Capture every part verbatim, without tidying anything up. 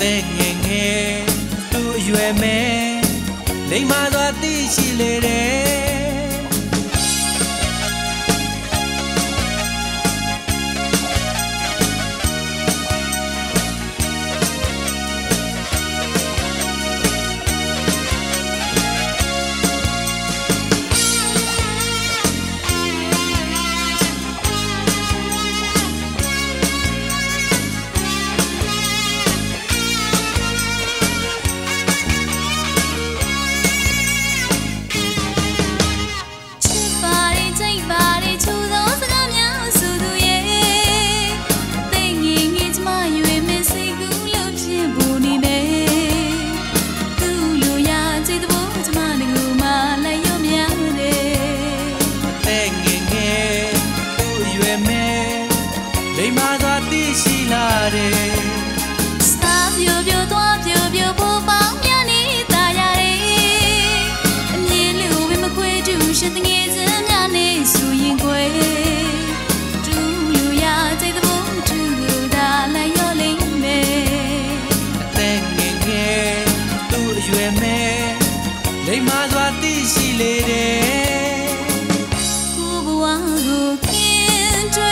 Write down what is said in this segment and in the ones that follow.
သက်ငယ်ငယ်သူ့အရွယ်မဲ့လိမ္မာစွာသိရှိလေတယ်လိမ္မာစွာသိရှိလာတယ်စာပြိုပြိုသွားပြိုပြိုဖို့ပေါင်းများနေတာရတယ်အမြင်လူဝင်းမခွေတူရှစ်တငယ်စမ်းများနေဆိုရင်ခွေတူလူရစိတ်သဘောတူလို့ဒါလည်းရောလိမ့်မယ်အသက်ငယ်ငယ်သူ့အရွယ်မဲ့လိမ္မာစွာသိရှိလေတယ်ကိုဘဝကိုခင်တွေ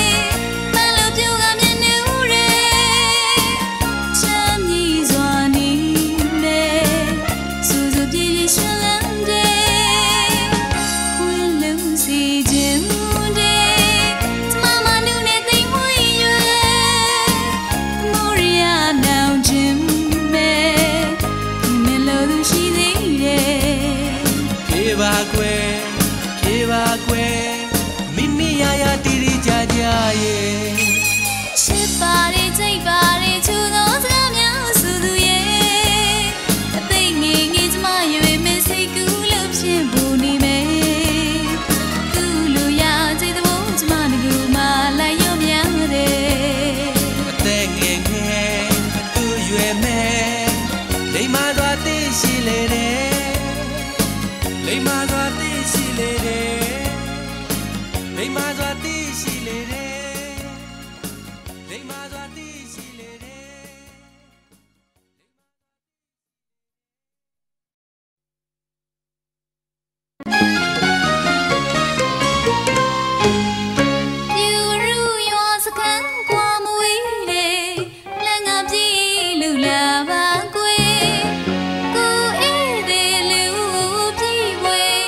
ပါကွယ်ပြေပါကွယ်မိမိရရတီတီကြကြရဲ့ချစ်ပါရဲ့စိတ်ပါရဲ့ချူသောစကားများဆိုသူရဲ့အသိငယ်ငယ်ကျမရွေမစိတ်ကူးလို့ဖြစ်ဖို့နေမယ်သူ့လိုရစိတ်သဘောကျမငကူမှလိုက်ရောများတယ်အသက်ငယ်ငယ်သူ့ရွယ်မဲ့လိမ္မာစွာသိရှိလေတယ်လိမ္မာစွာသိရှိလေတယ်လိမ္မာစွာသိရှိလေတယ်လိမ္မာစွာသိရှိလေတယ်ပြူရူရွာစခန်းကွာမဝေးလေလမ်းကပြေးလူလာပါကွယ်ကိုအေးသေးလူပြေးဝေး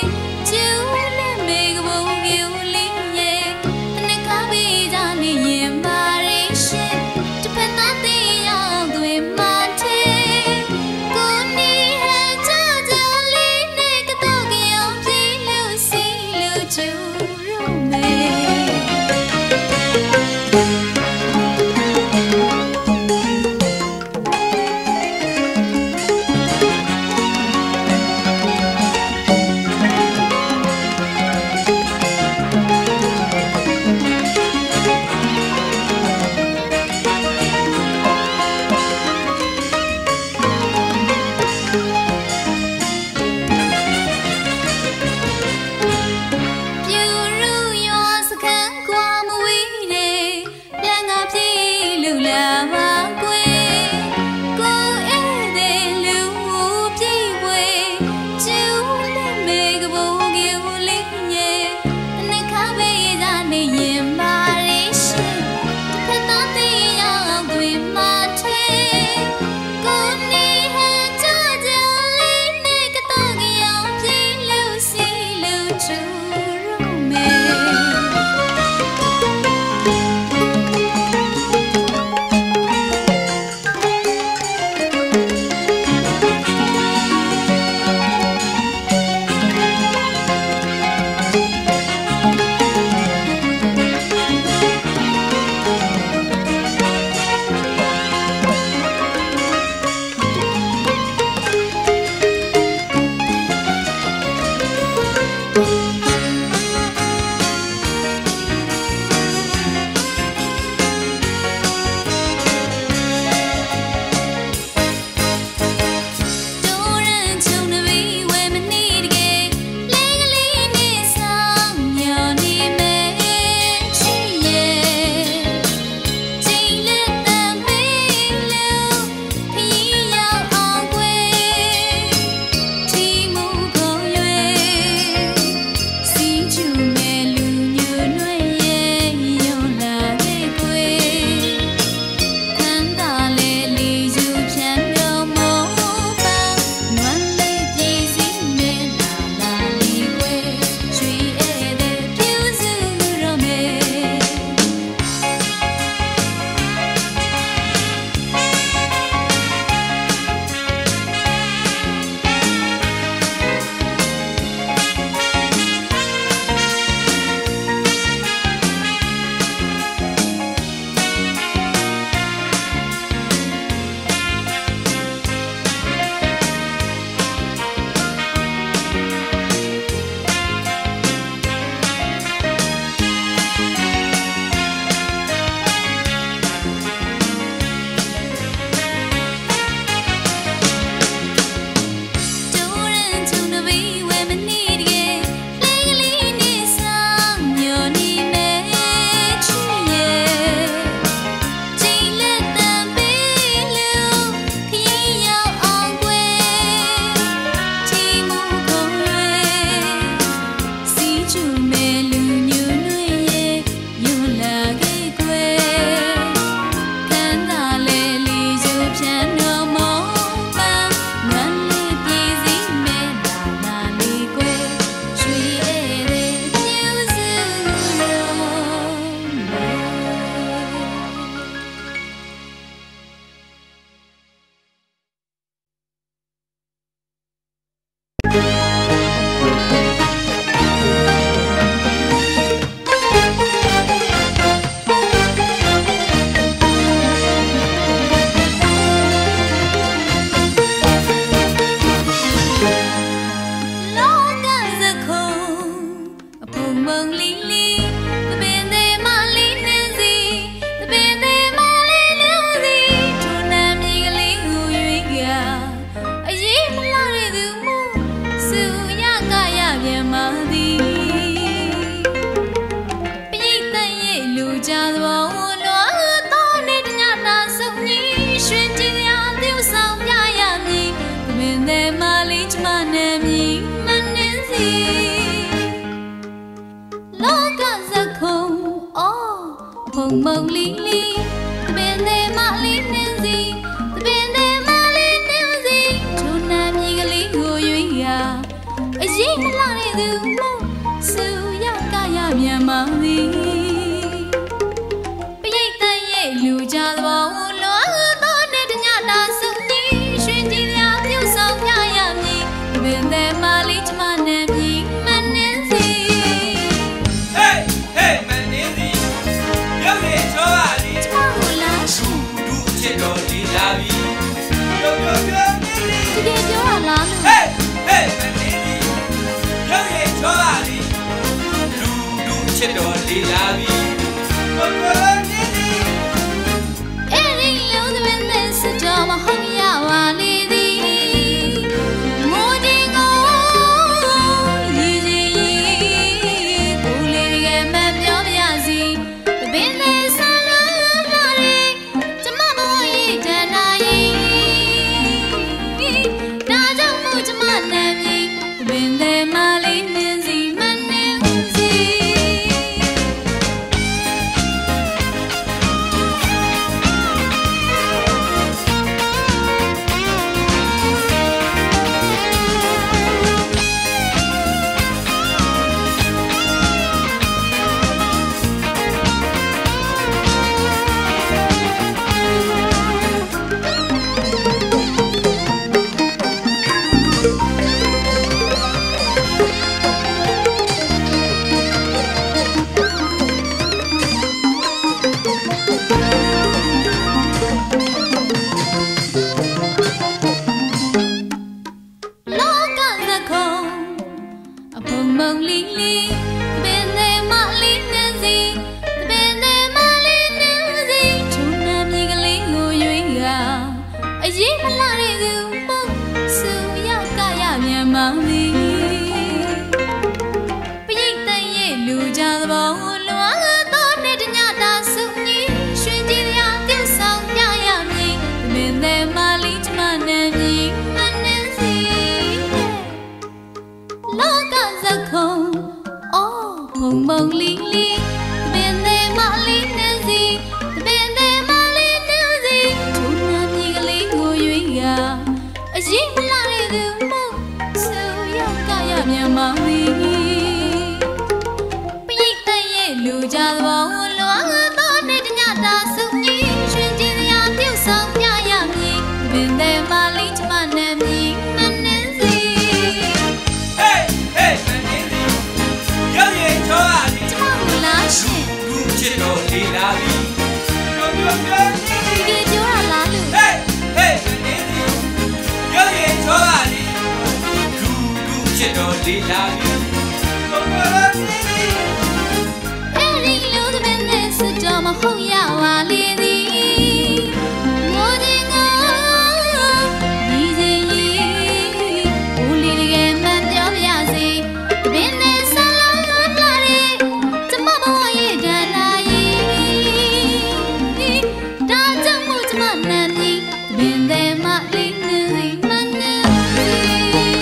bồng bồng lý lý bên đây mà lý nên gì bên đây mà lý nên gì cho nam nhi cái lý ngồi dưới à ấy gì mà lại từ mô sự ya cả ya miền mà đi bây giờ tay ye lưu cha bao lo to để nhà ta sự đi xuyên đi ya tiêu sâu ya ya mi bên đây mà lý mà nam nhi mà nên gì hey hey mà nên gì nhớ về cho bà đi đủ chết rồi đi ra đi yo yo yo cái gì cho là hey hey mà nên gì nhớ về cho bà đi đủ đủ chết rồi đi ra đi yo yo yo em đi lưu từ bên đây sẽ cho mà không ya wa đi đi mua đi ngô gì gì cô lấy cái mẹ biểu bia gì bên đây sao lớn là đi chấm mà bôi chân ai đã chẳng mua chấm mà nem gì bên đây mà lấy nên gì mà nem gì bồng bồng lý lý bên đây mà lý nên gì bên đây mà lý nên gì chúng nam nhi cái lý ngồi dưới à ấy gì mà lại để gương bông sự ya cả ya miền mang đi bây giờ tay ye lưu cha bao lo to để nhà ta sự nhí xuyên đi ya tiêu sâu ya ya mi bên đây mà lý mà nên gì mà nên gì lo cả giấc không ô bồng bồng lý lý bên đây mà lý nên gì bên đây mà lý nên gì chúng nam nhi cái lý ngồi dưới à ấy gì mà lại để gương bông sự ya cả ya miền mang đi bây giờ tay ye lưu cha bao lo to để nhà ta sự nhí xuyên đi ya tiêu sâu ya ya mi bên đây mà lý mà nem gì mà nên gì hey hey mà nên gì nhớ về cho bà đi chấm mà lá xịn đủ chết rồi đi ra đi yo yo yo cái gì cho là lưu hey hey mà nên gì nhớ về cho bà đi đủ đủ chết rồi đi ra đi yo yo yo em đi lưu từ bên đây sẽ cho mà không ya wa đi đi mua đi ngô gì gì cô lấy cái mẹ biểu bia gì bên đây sao lớn là đi chấm mà bôi chân ai đã chẳng mua chấm mà nem gì bên đây mà lý nên gì mà nên gì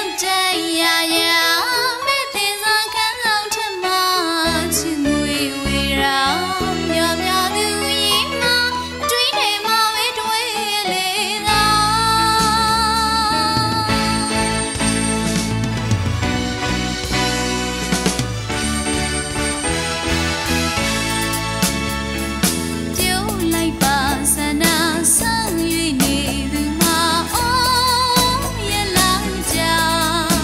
sang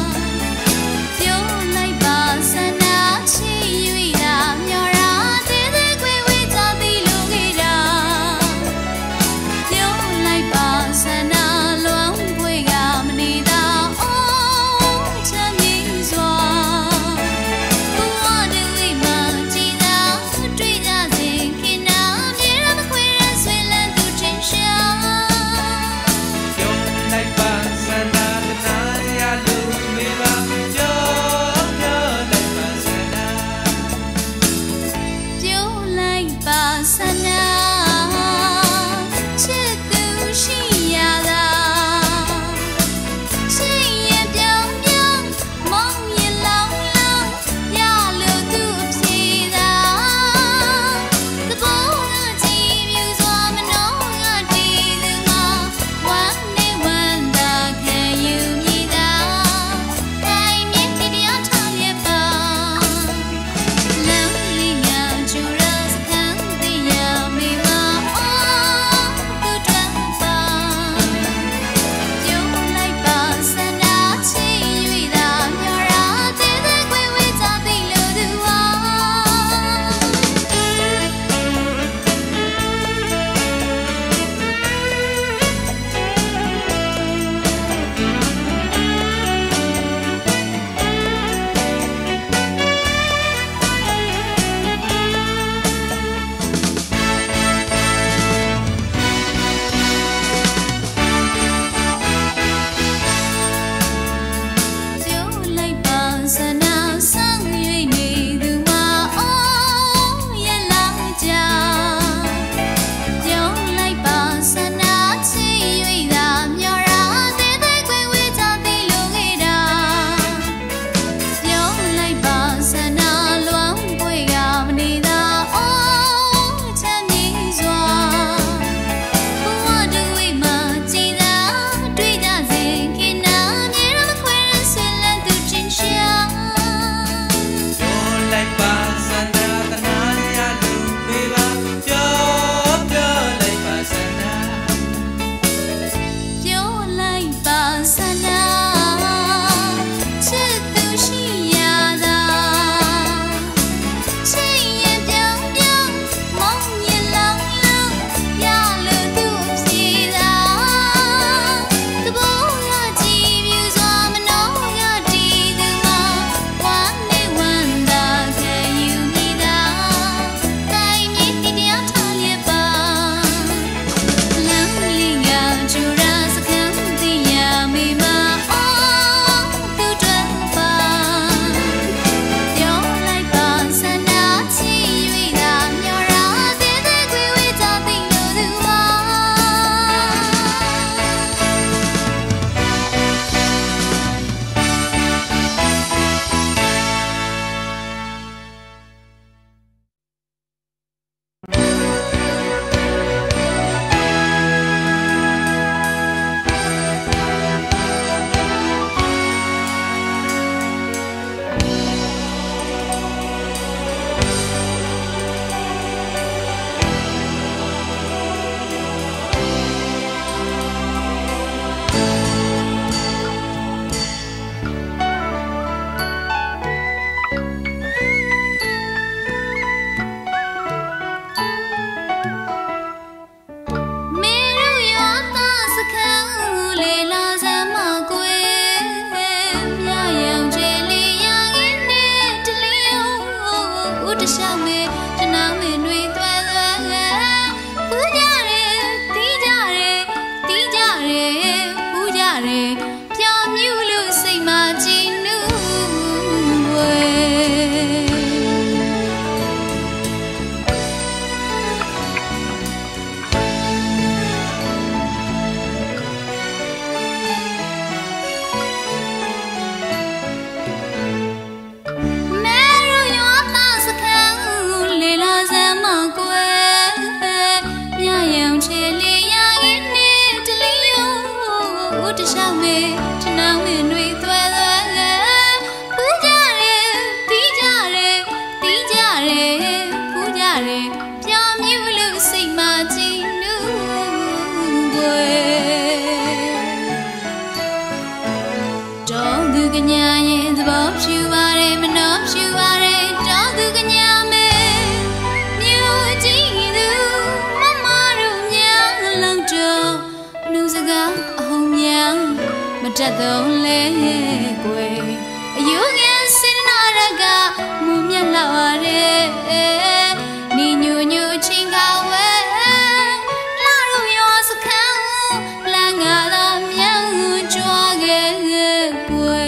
ကညာရဲ့သဘောဖြူပါတယ်မနှောဖြူပါတယ်တောသူကညာမဲမြို့ကြီးသူမမတို့များလုံးတော့နှူစကားအဟုံများမတတ်တော့လဲကွယ်အယူငယ်စင်နာရကမူမြတ်လာပါတယ်နီညူညူချင်းကဝဲလာရူရောစခန်းလမ်းငါတော့မြောင်ကြွားခဲ့ကွယ်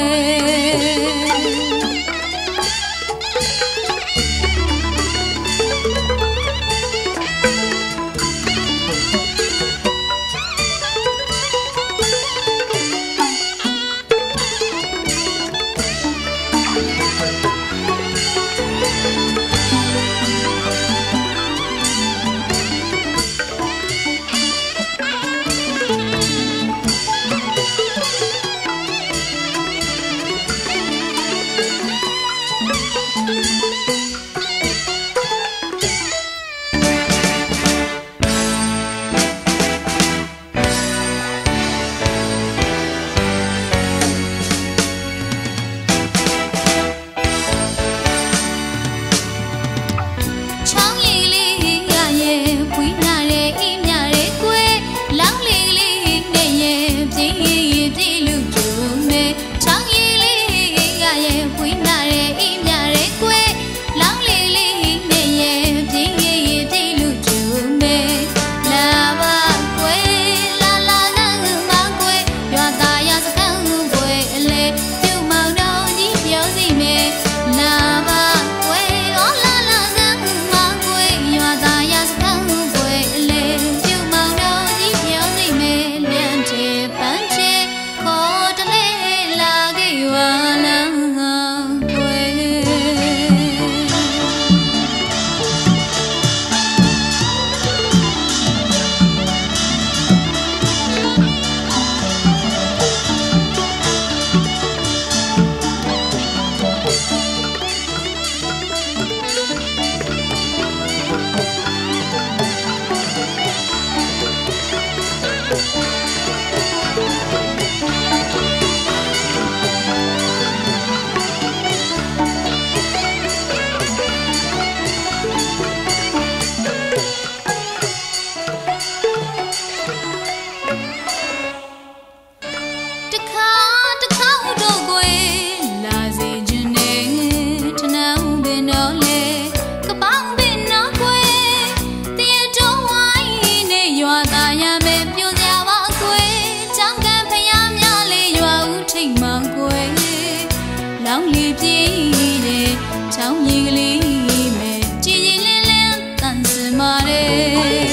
လောင်းလေးပြေးတယ်ချောင်းကြီးကလေးမဲ့ကြည်ကြည်လင်းလင်းတန်စင်ပါတယ်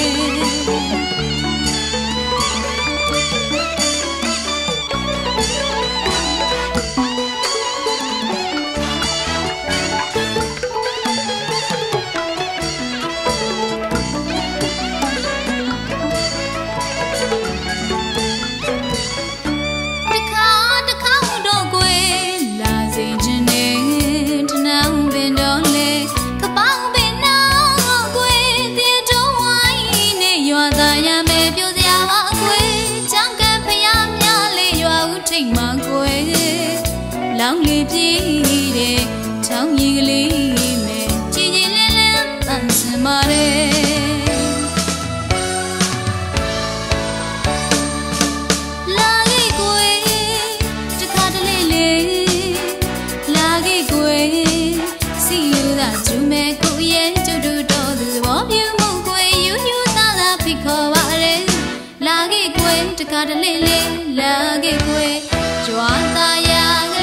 လောင်းလေးပြေးတယ်ချောင်းကြီးကလေးမဲ့ကြည်ကြည်လင်းလင်းတန်စင်ပါတယ်လာခဲ့ကွယ်တခါတလေလေလာခဲ့ကွယ်စီလူသာကျူမဲ့ကိုရဲ့ကျုပ်တို့တော်သူဘောပြူမှုကွယ်ယူယူသားသာဖိခေါ်ပါရဲလာခဲ့ကွယ်တခါတလေလေလာခဲ့ကွယ်ကြွားသားရ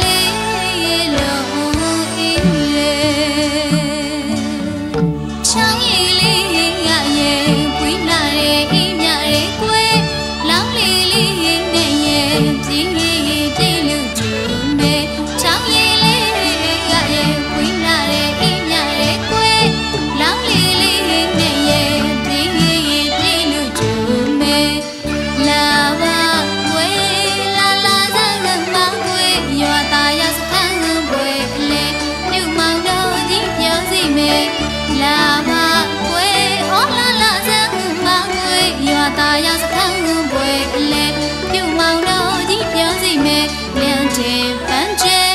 大呀是看不会累，有毛肉的表姐妹，两天半截。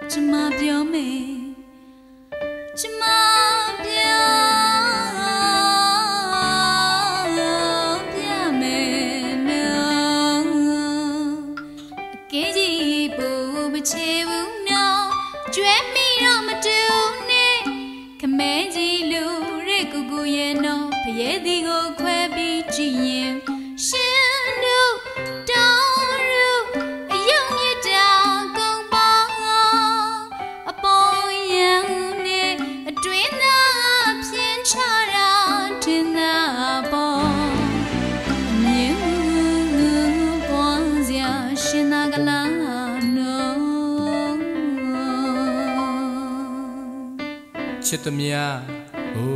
ချစ်သမျှဟို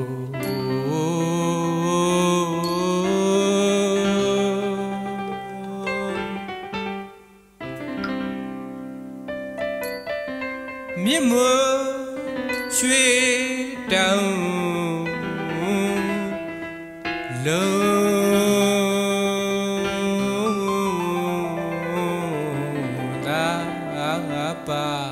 မြင့်မို့ရွှေတောင်လုံးသာပါ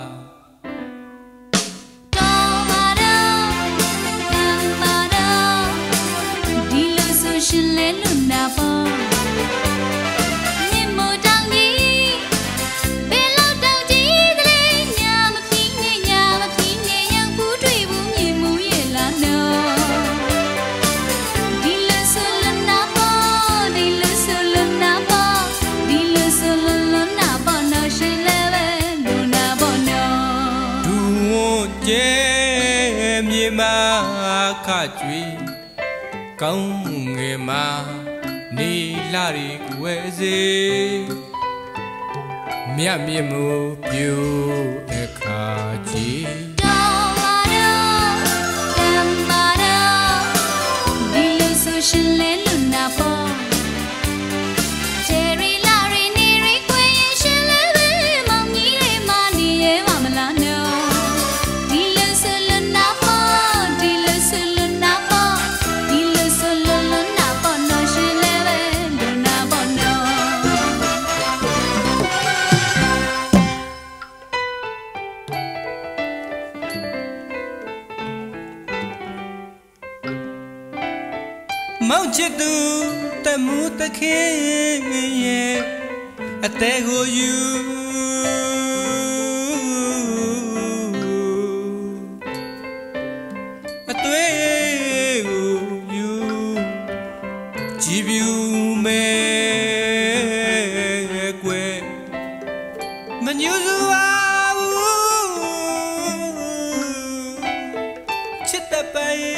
ခကြွေကောင်းငယ်မှာနေလာရီကွယ်စေမြတ်မြတ်မို့ပြိုအခါကြီးတော်ပါတော့ကံပါတော့ဒီလိုဆိုရှင်လဲလွန်နာပေါ်ချယ်ရီလာရီနေရီကွယ်ရင်ရှင်လဲပဲမောင်ကြီးလေးမနေရပါမလားနော်ဒီလိုဆိုလွန်နာပေါ်ဒီလိုဆိုလွန်နာပေါ်ဒီလိုဆိုလွန်လွန်နာပေါ်နော်ရှင်လဲပဲလွန်နာပေါ်နော်မောင်ချစ်သူတမှုတခင်ရဲ့အသေးကိုယူအသွေးကိုယူကြည်ပြူမဲကွယ်မညူစွာဘူးချစ်တဲ့ပိုင်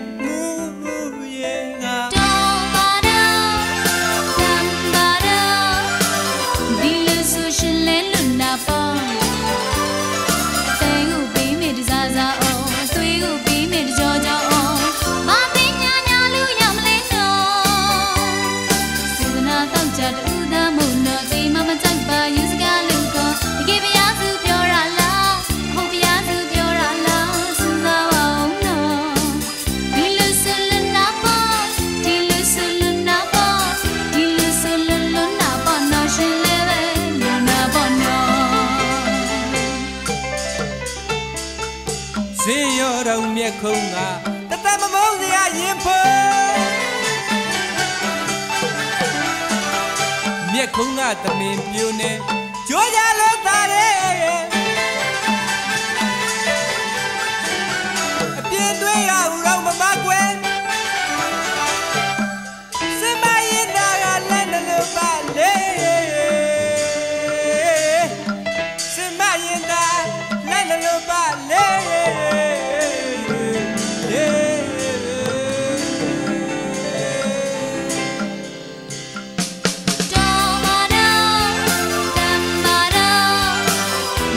ဇင်းရောတော်မြက်ခုံးကတသက်မမုန်းစရာရင်ဖို့မြက်ခုံးကတမင်ပြိုနေကြိုးကြလို့သားတယ်အပြင်းတွေးရဦးတော့မမကွယ်စင်မရင်နာကလည်းနှလို့ပါလေစင်မရင်နာလည်းနှလို့ပါလေဒ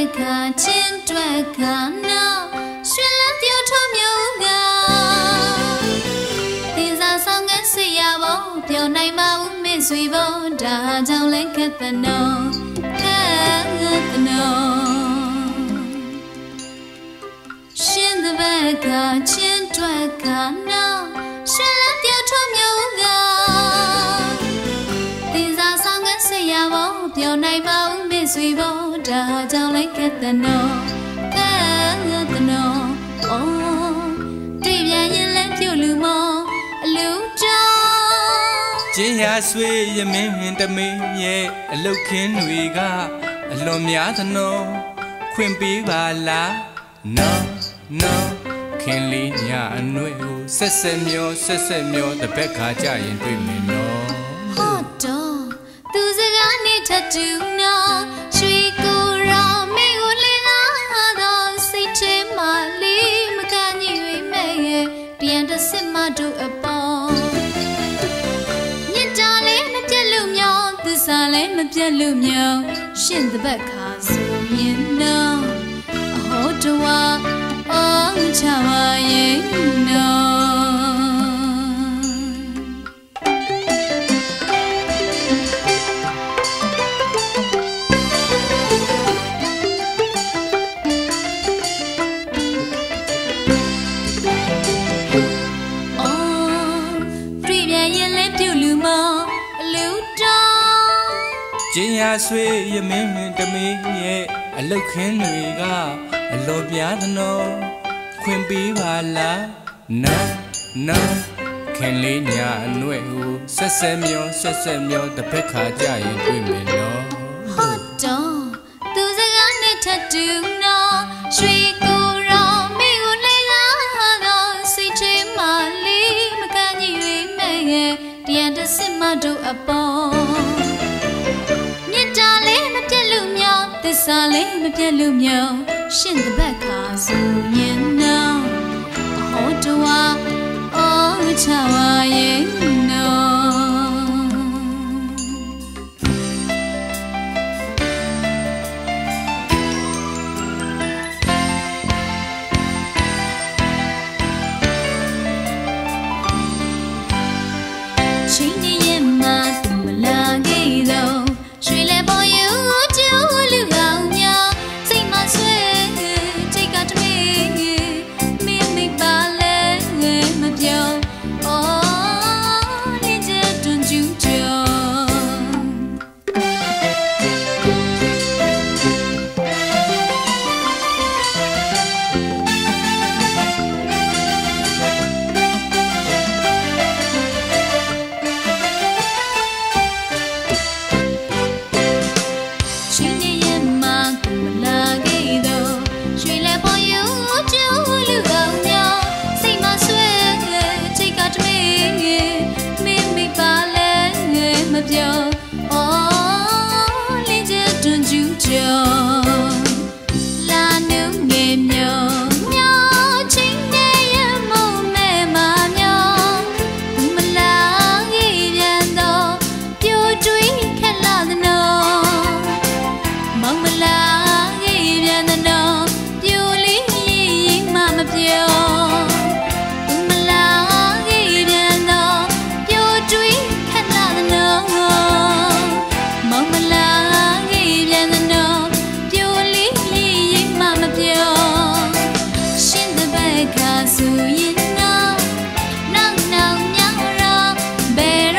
ခါချင်းတွက်ခါနောက်ရွှေလက်ပြောထုံးမြုပ်ကတင်စားဆောင်ငန်းစရာဘောပြောနိုင်ပါဦးမေ့ဆွေဘောဒါကြောင့်လဲခက်တဲ့နော်ခက်တဲ့နော်ရှင်တဲ့ဘက်ကချင်းတွက်ခါနောက်ရွှေလက်ပြောထုံးမြုပ်ကတင်စားဆောင်ငန်းစရာဘောပြောနိုင်ပါဦးမေ့ဆွေဘောဒါကြောင့်လဲခက်တဲ့နော်ခက်တဲ့နော်အော်တွေ့ပြန်ရင်လဲပြုတ်လူမောအလူတောင်းကျင်းရဆွေရမင်းတမင်းရဲ့အလုတ်ခင်းတွေကအလွန်များသနောခွင့်ပေးပါလားနော်နော်ခင်လေးညာအနှွေကိုဆက်ဆက်မျောဆက်ဆက်မျောတစ်ဘက်ခါကြရင်တွေ့မယ်နော်ဟောတော့သူစကားနဲ့ထတူနော်ရွှေကိုရောမိကိုလေလာတော့စိတ်ထဲမှာလေးမကညွေမဲ့ရဲ့ပြန်တစ်စစ်မတို့အပေါ်မြစ်တာလေးမပြတ်လို့မြောင်းသစ္စာလေးမပြတ်လို့မြောင်းရှင်တပတ်ခါဆိုရင်နော်အဟောတော်အောင်ချပါရဲ့နော်ကျင်းရဆွေရမင်းတမင်းရဲ့အလုတ်ခင်းတွေကအလွန်ပြားသနောခွင့်ပေးပါလားနော်နော်ခင်လေးညာအနှွဲ့ကိုဆက်ဆက်မျောဆက်ဆက်မျောတစ်ဖက်ခါကြရင်တွေ့မယ်နော်ဟုတ်တော့သူစကားနဲ့ထတူနော်ရွှေကိုရောမိကိုလေလာတော့စိတ်ထဲမှာလေးမကညွေမဲ့ရဲ့တရားတစ်စစ်မတို့အပေါ်သစ္စာလေးမပြတ်လို့မြောင်ရှင်တပတ်ခါဆိုရင်နော်အဟောတော်အော်ချပါရဲ့နော်ချင်းနေရဲ့မှာသူမလာခဲ့တော့ရွှေလဲပေါ်ယူ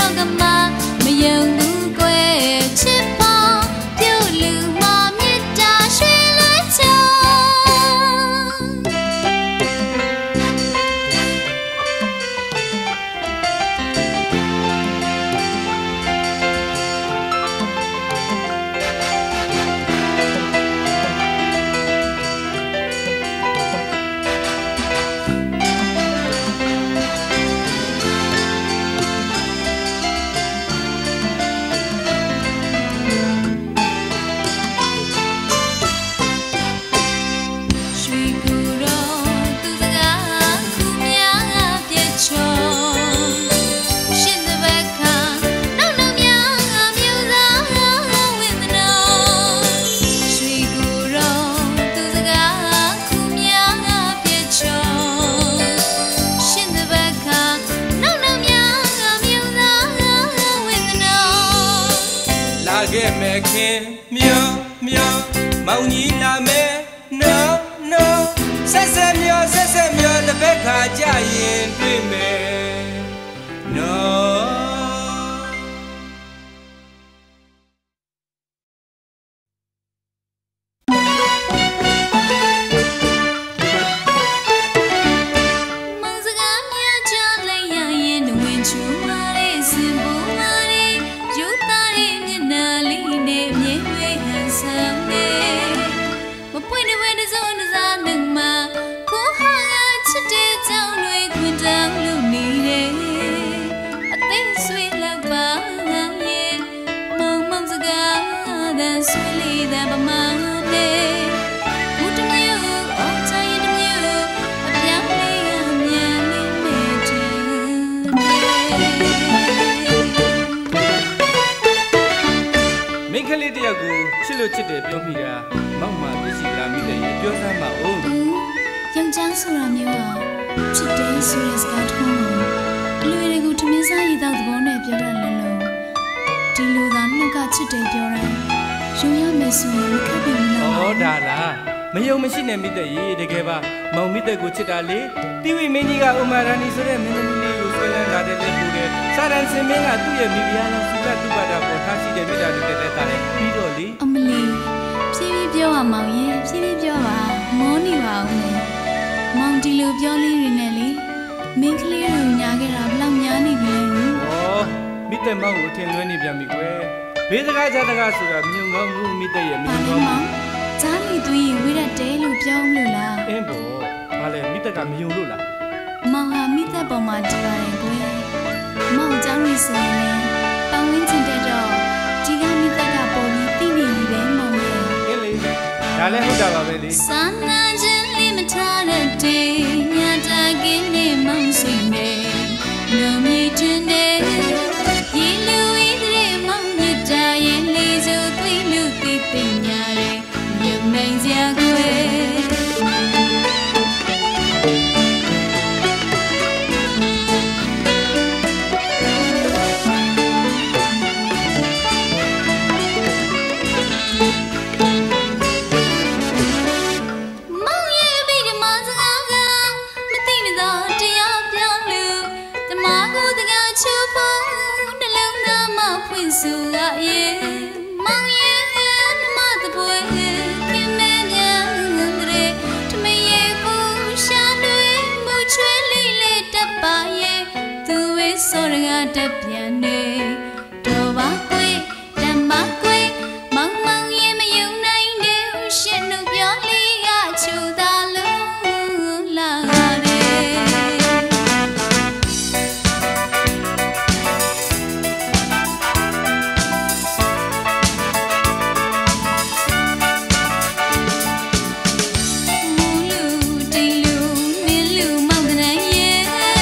ချစ်ပါပြုတ်လူမမြတ်တာခင်မျောမျောမောင်ကြီးလာမယ်နော်နော်ဆက်ဆက်မျောဆက်ဆက်မျောတစ်ဘက်ခါကြရင်တွေ့မယ်နော်ချစ်လို့ချစ်တယ်ပြောမိတာမောက်မှပြည့်စည်လာမိတယ်ပြောစမ်းပါဦး။ယောက်ျားဆိုတာမျိုးဟာချစ်တယ်ဆိုတဲ့စကားတစ်ခုကိုအလွယ်တကူထမင်းစားရည်တော့သဘောနဲ့ပြောရလင်းလို့ဒီလိုသာနှုတ်ကချစ်တယ်ပြောတယ်။ရုံရမယ်ဆိုရင်မခက်ဘူးလား။ဩဒါလားမယုံမရှိနဲ့မိတဲ့ရေတကယ်ပါမောင်မိတဲ့ကိုချစ်တာလေတိဝိမင်းကြီးကဥမာရာနီဆိုတဲ့မင်းသမီးလေးကိုဆွဲလန်းလာတဲ့တဲ့ပူတဲ့စာရန်စင်မင်းကသူ့ရဲ့မိဖုရားလောက်စုကတူပါတာပေါ်ထားရှိတဲ့မိသားစုတဲ့တဲ့တာလေပြီးတော့လေအမလီဖြည်းဖြည်းပြောပါမောင်ရဲ့ဖြည်းဖြည်းပြောပါမောနေပါဦးလေမောင်ဒီလိုပြောလေးတွေနဲ့လေမင်းကလေးတို့ညာခဲ့တာဘလောက်များနေပြီလဲဩမိတဲ့မောင်ကိုထင်လွဲနေပြန်ပြီကွယ်ဘေးစကားချတကားဆိုတာမြုံကောင်းမှုမိတဲ့ရဲ့မြုံကောင်းမှုဂျာလီသွေးဝေးရတဲလို့ပြောမလို့လားအင်းပေါ့ဘာလဲမိတဲ့ကမယုံလို့လားမောင်ဟာမိတဲ့ပေါ်မှာကြည့်ရတယ်ကွယ်မောင်ကျောင်းရီဆိုရင်တောင်းဝင်းချင်တဲ့တော့ဒီကမိသက်ကပေါ်ပြီးတိနေပြီပဲမောင်ရဲ့အင်းလေဒါလည်းဟုတ်တာပါပဲလေစာနာခြင်းလေးမထားတဲ့တေညတာကင်းနေမောင်စိတ်နဲ့လုံမြင့်တဲ့ရေလူဝီးတဲ့မောင်မြတ်တာရဲ့လေးစိုးသွေးလူသိသိညာရဲ့မြုံနိုင်စရာကွယ်ဆိုရကတပြန်နေတော့ပါကွေတမကွေမောင်မောင်ရင်မယုံနိုင်တဲ့ရှင်တို့ပြောလေးကချူတာလို့လာတယ်မူလူတီလူနင်းလူမောင်တဲ့ရဲ့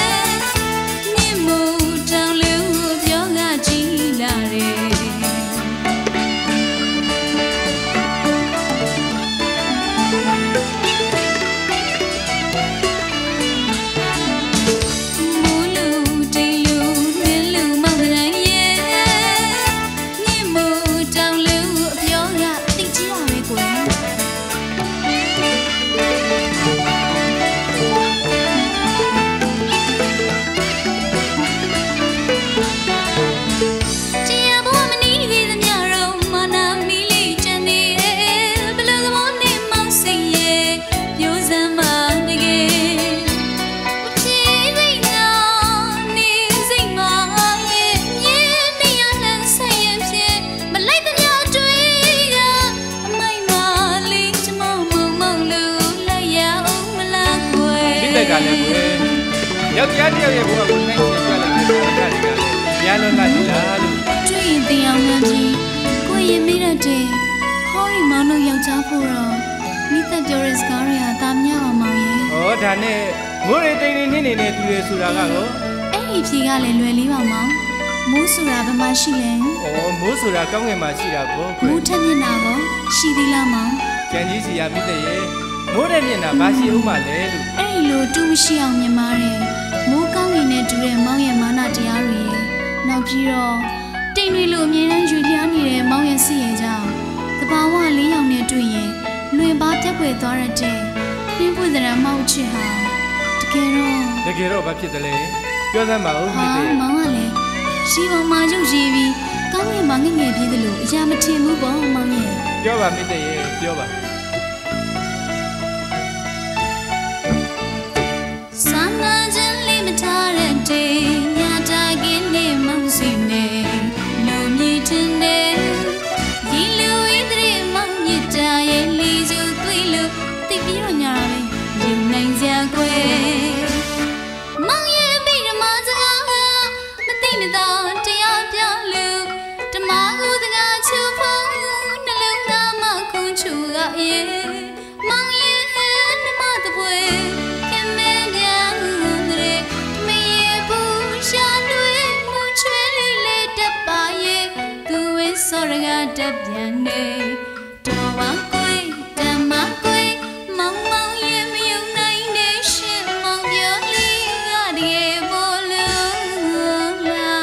ကလည်းကွယ်ယောက်ျားတစ်ယောက်ရဲ့ဘဝကိုနှိုင်းချပြလိုက်တဲ့အခါတွေကလည်းများလုံးလာပြီလားလို့တွေ့ရင်တင်အောင်များကြီးကိုရင်မိတဲ့တဲ့ဟောရီမောင်တို့ယောက်ျားဖို့တော့မိသက်ပြောတဲ့စကားတွေကတာမြအောင်မောင်ရဲ့ဩဒါနဲ့မိုးရေတိန်နေနေနေတဲ့သူတွေဆိုတာကတော့အဲ့ဒီဖြေကလည်းလွယ်လေးပါမောင်မိုးဆိုတာဘယ်မှာရှိလဲဩမိုးဆိုတာကောင်းငယ်မှာရှိတာပေါ့မိုးထက်မျက်နှာကောရှိသေးလားမောင်ကျန်ကြီးစီရမိတဲ့ရဲ့မိုးတဲ့မျက်နှာဘာရှိဦးမှလဲလို့အဲ့ဒီလိုတူးမရှိအောင်မြင်ပါတယ်မိုးကောင်းငင်နဲ့တူတဲ့မောင်ရဲ့မာနတရားတွေနောက်ပြီးတော့တချိန်တွေလိုအမြဲတမ်းယူပြနေတဲ့မောင်ရဲ့စီရဲ့ကြောင့်သဘာဝလေးယောက်နဲ့တွေ့ရင်လွင်ပါပြတ်ပွေသွားရတဲ့နှင်းပွေစရံမောက်ချစ်ဟာတကယ်တော့တကယ်တော့ဘာဖြစ်တယ်လဲပြောစမ်းပါဦးမိသေးမောင်ကလည်းရှိပေါ်မှာရုပ်ရည်ပြီးကောင်းကင်မှာငငယ်ပြေးသလိုအရာမထင်ဘူးပေါ့မောင်ရဲ့ပြောပါမိသေးရဲ့ပြောပါစာနာခြင်းလေးမထားတဲ့တေညာတာကင်းနေမောင်စီနေလုံမြည်တင်နေဒီလူဤတဲ့မောင်မြစ်တာရဲ့လီစုသွေးလို့တိတ်ပြီးတော့ညာလေးယူနိုင်စရာကွယ်မောင်ရဲ့ပြီးဓမ္မစကားမသိမတော့တရားပြလို့ဓမ္မကုသကချူဖို့နှလုံးသားမခွန်ချူကရဲ့မောင်ရဲ့ဓမ္မတပွဲစောရကတက်ပြန်နေတော်ပါကွယ်ဓမ္မကွယ်မောင်မောင်ရဲ့မယုံနိုင်တဲ့ရှင်မောင်ပြောလေးကတကယ်ပေါ်လို့လာ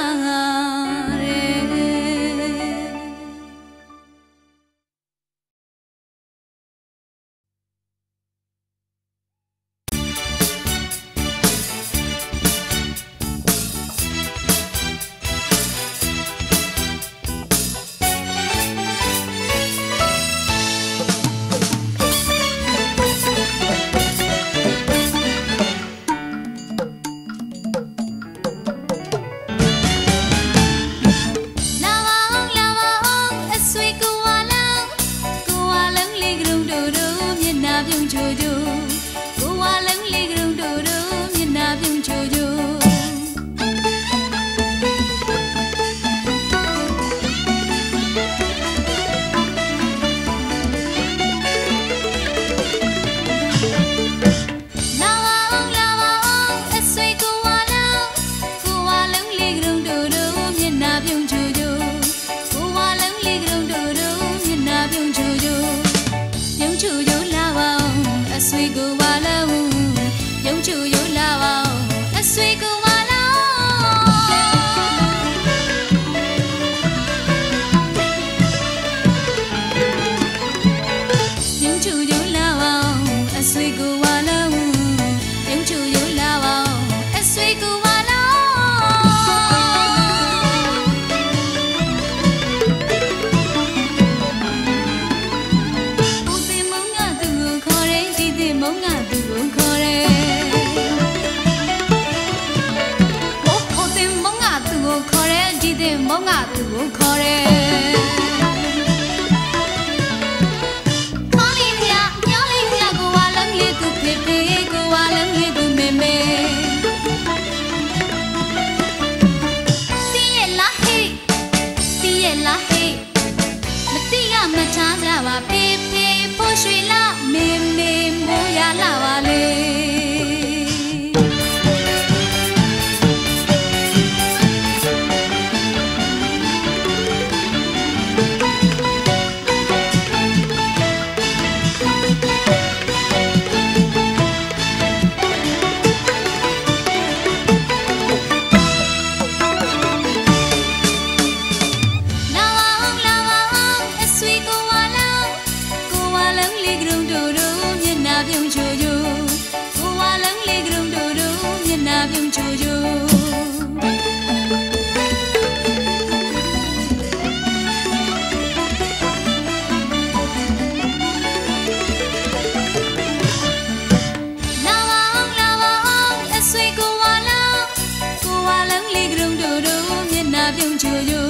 ပြုံးချိုချို